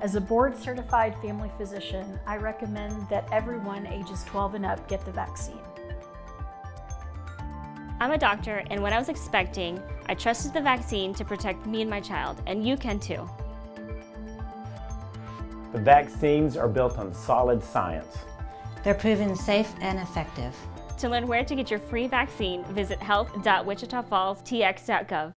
As a board-certified family physician, I recommend that everyone ages 12 and up get the vaccine. I'm a doctor, and when I was expecting, I trusted the vaccine to protect me and my child, and you can too. The vaccines are built on solid science. They're proven safe and effective. To learn where to get your free vaccine, visit health.wichitafallstx.gov.